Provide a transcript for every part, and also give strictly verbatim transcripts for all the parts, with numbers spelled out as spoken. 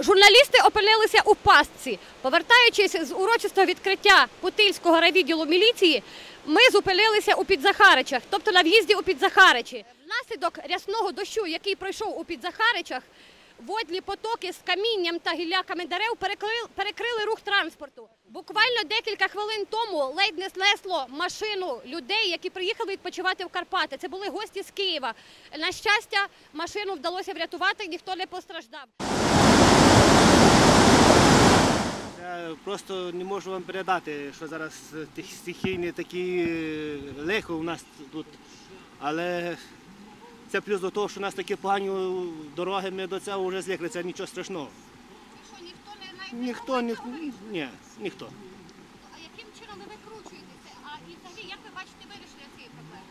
Журналісти опинилися у пастці. Повертаючись з урочистого відкриття Путильського райвідділу міліції, ми зупинилися у Підзахаричах, тобто на в'їзді у Підзахаричі. Внаслідок рясного дощу, який пройшов у Підзахаричах, водні потоки з камінням та гілляками дерев перекрили, перекрили рух транспорту. Буквально декілька хвилин тому ледь не знесло машину людей, які приїхали відпочивати в Карпати. Це були гості з Києва. На щастя, машину вдалося врятувати, ніхто не постраждав. Я просто не можу вам передати, що зараз стихійні такі лихо у нас тут. Але це плюс до того, що у нас такі погані дороги, ми до цього вже звикли, це нічого страшного. Що, ніхто не навіть Ніхто, ні, ні, ніхто. А яким чином ви викручуєтеся? А і взагалі, як ви бачите вирішення цієї проблеми?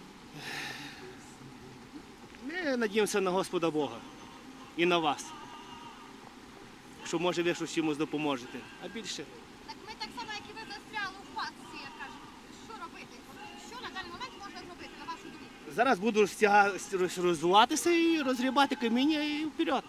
Ми надіємося на Господа Бога і на вас, що може ви щось чимось допоможете, а більше. Так ми так само, як і ви, застряли в пастці, як кажуть. Що робити? Що на даний момент можна зробити, на вашу думку? Зараз буду стяга- розвиватися і розгрібати каміння і вперед.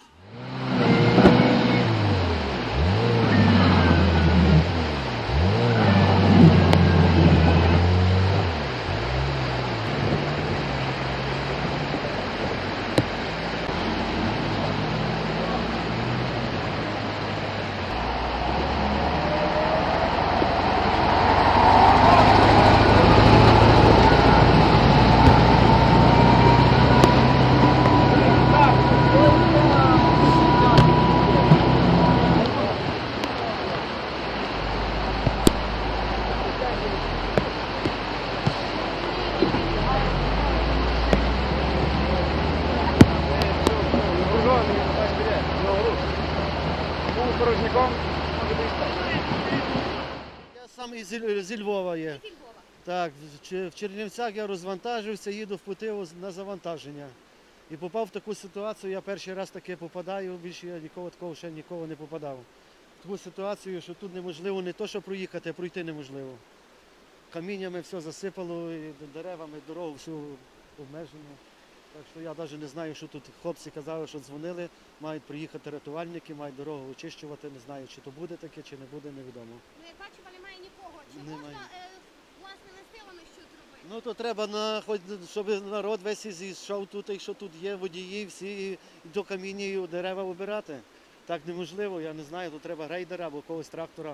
Я сам із зі Львова є. Так, в Чернівцях я розвантажився, їду в Путиву на завантаження. І попав в таку ситуацію, я перший раз таке попадаю, більше я нікого такого ще нікого не попадав. В таку ситуацію, що тут неможливо не то, що проїхати, а пройти неможливо. Каміннями все засипало, і деревами, дорогу всю обмежено. Так що я навіть не знаю, що тут хлопці казали, що дзвонили, мають приїхати рятувальники, мають дорогу очищувати, не знаю, чи то буде таке, чи не буде, невідомо. Ну, як бачимо, немає нікого. Чи Немає. можна, е, власними силами щось зробити? Ну то треба, на, хоч, щоб народ весь зійшов тут, якщо тут є водії, всі і до каміння і дерева обирати. Так неможливо, я не знаю, тут треба грейдера або когось трактора.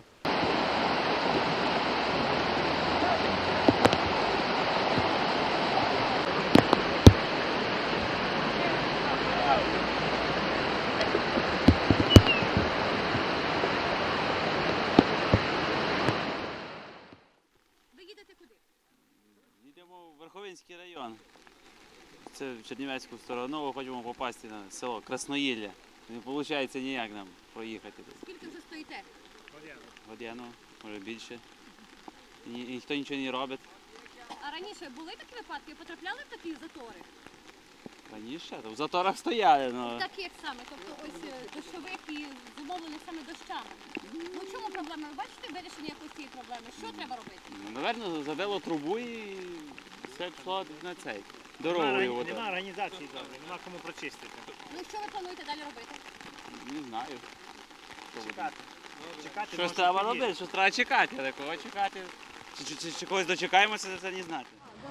Ви їдете куди? Йдемо в Верховинський район. Це в Чернівецьку сторону, хочемо попасти на село Красноїлля. Не виходить ніяк нам проїхати. Скільки вже стоїте? Годину, може більше. І ні- ніхто нічого не робить. А раніше були такі випадки? Потрапляли в такі затори? Раніше то в заторах стояли, але Такі як саме, тобто ось е, дощових і зумовлених саме дощами. Ну в чому проблема? Ви бачите вирішення якоїсь цієї проблеми? Що треба робити? ну, напевно, забило трубу і все пішло на цей. Дорогою Нема, вода. нема організації добре, нема кому прочистити. Ну що ви плануєте далі робити? Не знаю. Що буде. Чекати. Чекати Щось може, треба тоді. робити, щось треба чекати, але кого чекати. Чи, чи, чи, чи когось дочекаємося, це не знати.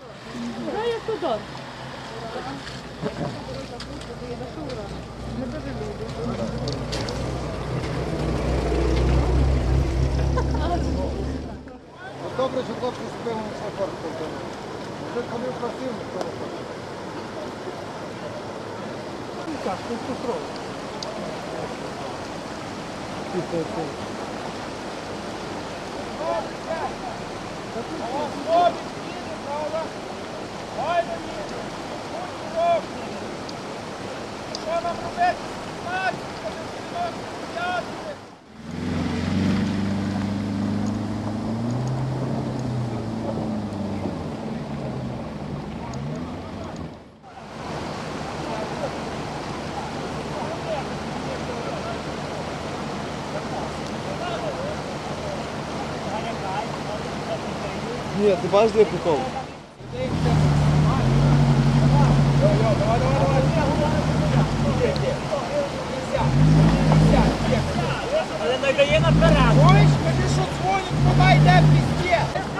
Добре, що хлопці спину на форту. Вже коли просив, ніхто не хоче. Ну так, ну що строго. Ні, ти бачиш, де прикол? Давай, давай, давай. дає наперед. Ой, скажи, що дзвонить, куди йде пізде.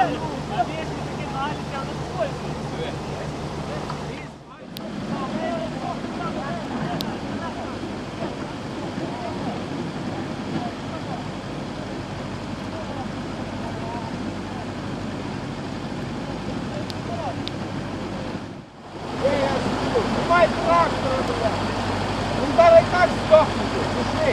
Давай трактора, блядь. Ну давай так здохнути, пішли.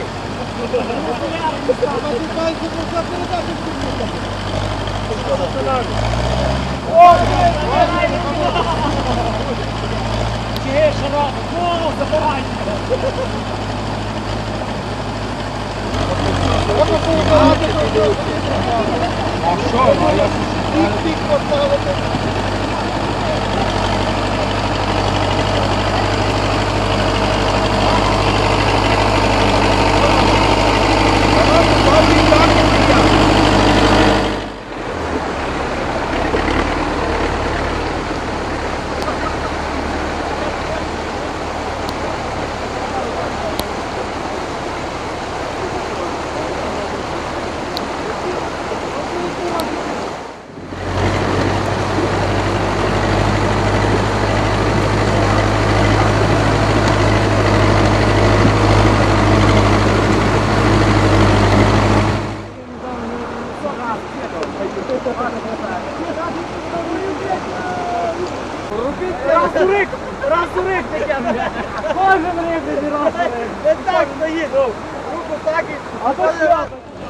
О, Чиє шарок, голову забирайте. а що? Ну, я пік поставити. Раз у рик, раз у рик таке. Кожен рик не раз у рик. Не так стоїть. Руку так і... А то що?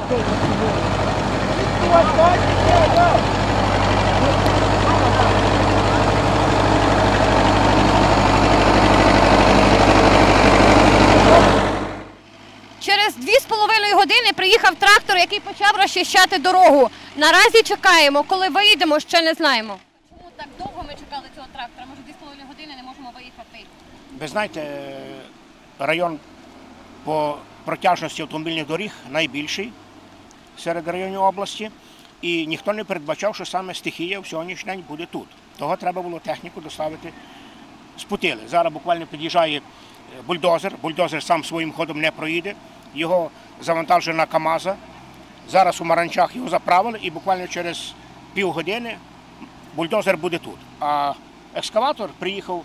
Через дві з половиною години приїхав трактор, який почав розчищати дорогу. Наразі чекаємо, коли виїдемо, ще не знаємо. Чому так довго ми чекали цього трактора? Може, дві з половиною години не можемо виїхати? Ви знаєте, район по протяжності автомобільних доріг найбільший серед районів області. І ніхто не передбачав, що саме стихія в сьогоднішній день буде тут. Того треба було техніку доставити з Путили. Зараз буквально під'їжджає бульдозер. Бульдозер сам своїм ходом не проїде. Його завантажує на КАМАЗа. Зараз у Маранчах його заправили і буквально через півгодини бульдозер буде тут. А екскаватор приїхав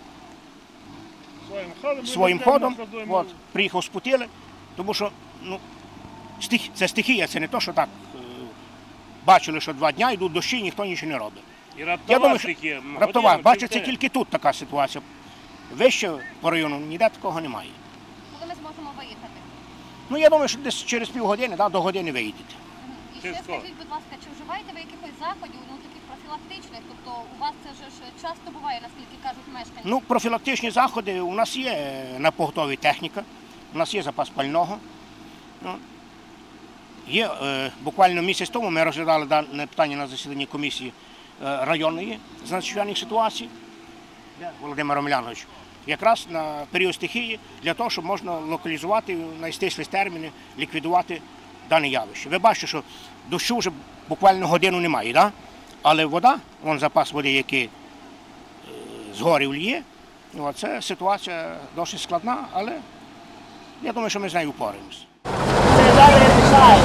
своїм ходом, от, приїхав з Путили, тому що ну, стих, це стихія, це не то, що так е, бачили, що два дня йдуть дощі, ніхто нічого не робить. І раптова Я думаю, що такі. раптова, бачите, це тільки тут така ситуація. Вище по району ніде такого немає. Коли ми зможемо виїхати? Ну, я думаю, що десь через півгодини, да, до години виїдете. І ще скажіть, будь ласка, чи вживаєте ви якихось заходів, ну таких профілактичних? Тобто у вас це ж часто буває, наскільки кажуть мешканці? Ну, профілактичні заходи у нас є на поготові техніка, у нас є запас пального. Ну, є, е, буквально місяць тому ми розглядали дане питання на засіданні комісії е, районної з надзвичайних ситуацій. Володимир Омелянович. Якраз на період стихії для того, щоб можна локалізувати на стислі терміни, ліквідувати дане явище. Ви бачите, що дощу вже буквально годину немає, да? Але вода, вон запас води, який е, з горів лє, ну, це ситуація досить складна, але я думаю, що ми з нею впораємося. Це далі рішає.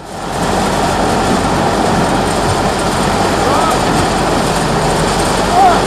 О!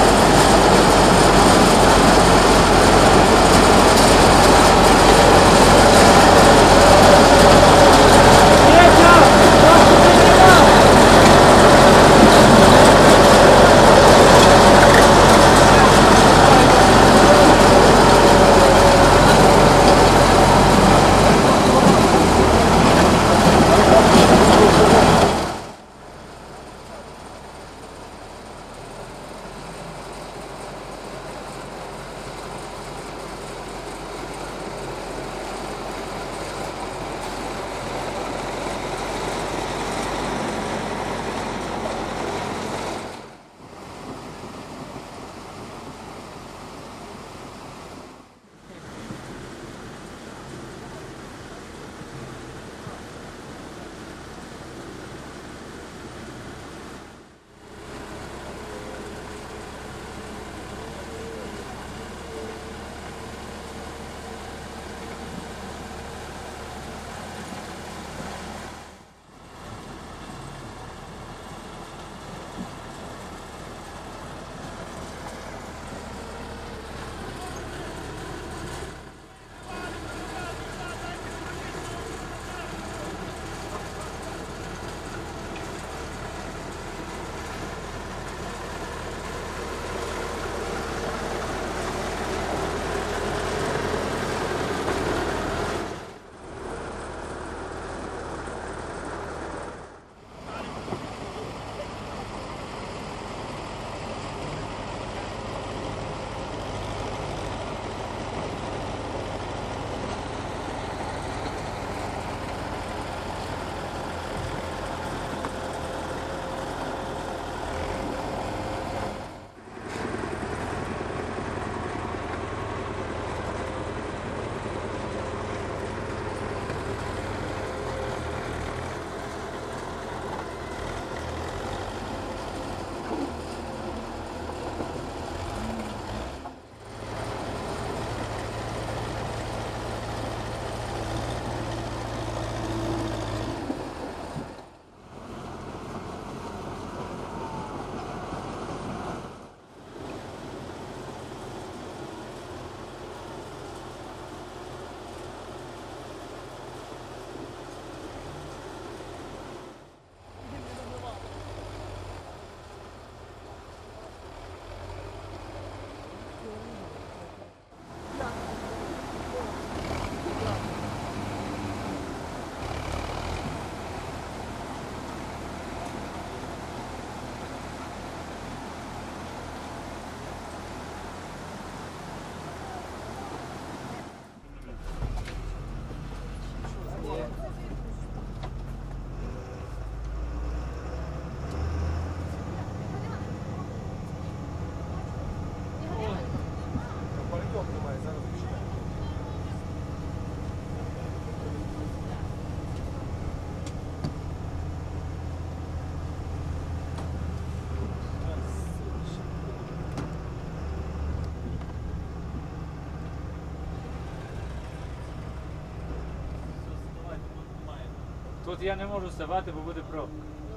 от я не можу ставати, бо буде пробка.